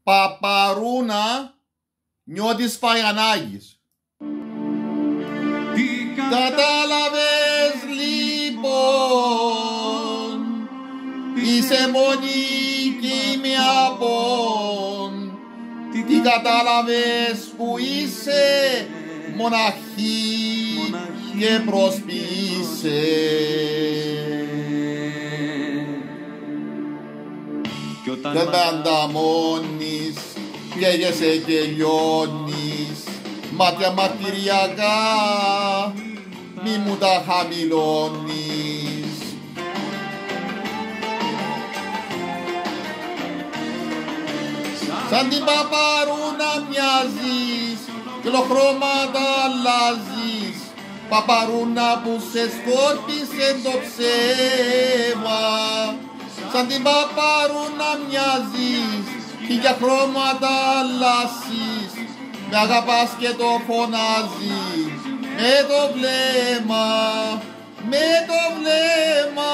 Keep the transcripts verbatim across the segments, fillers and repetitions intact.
Παπαρούνα νιώτης Φαγιανάκης. Κατάλαβες λοιπόν, είσαι μόνη κι είμαι απόν. Τι κατάλαβες που είσαι μοναχή και προσποιείσαι. Και με ανταμώνεις, καίγεσαι και λιώνεις, μάτια μαρτυριακά μη μου τα χαμηλώνεις. Σαν την παπαρούνα μοιάζεις, κλοχρώματα αλλάζεις, παπαρούνα που σε σκόρπισε το ψέμα. Σαν την παπαρούνα μοιάζεις, χίλια χρώματα αλλάσεις, με αγαπάς και το φωνάζεις, με το βλέμμα, με το βλέμμα.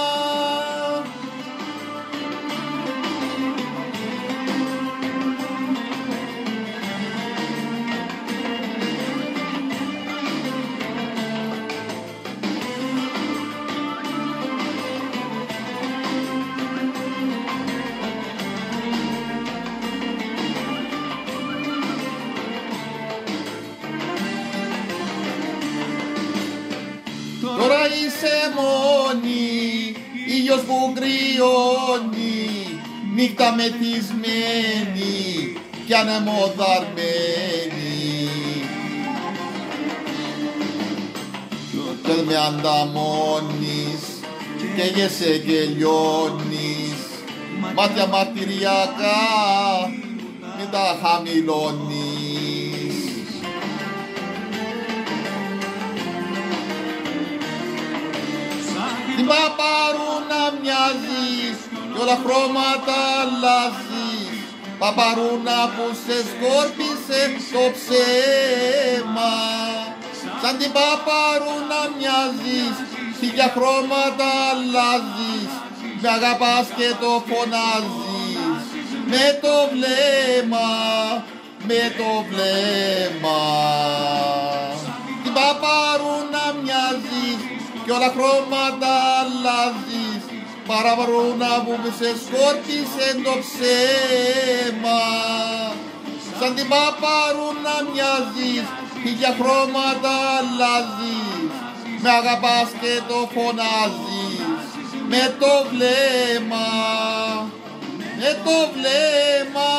Τώρα είσαι μόνη, ήλιος που κρυώνει, νύχτα μεθυσμένη κι ανεμοδαρμένη. Κι με ανταμώνεις, καίγεσαι και λιώνεις, μάτια μαρτυριακά μην τα χαμηλώνεις. Την παπαρούνα μοιάζεις κι όλα χρώματα αλλάζεις, παπαρούνα που σε σκόρπισε το ψέμα. Σαν την παπαρούνα μοιάζεις, χίλια χρώματα αλλάζεις, με αγαπάς και το φωνάζεις, με το βλέμμα, με το βλέμμα. Την παπαρούνα μοιάζεις κι όλα χρώματα αλλάζεις, παραπαρούνα που σε σκόρπισε το ψέμα. Σαν την παπαρούνα μοιάζεις, χίλια χρώματα αλλάζεις, με αγαπάς και το φωνάζεις, με το βλέμμα, με το βλέμμα.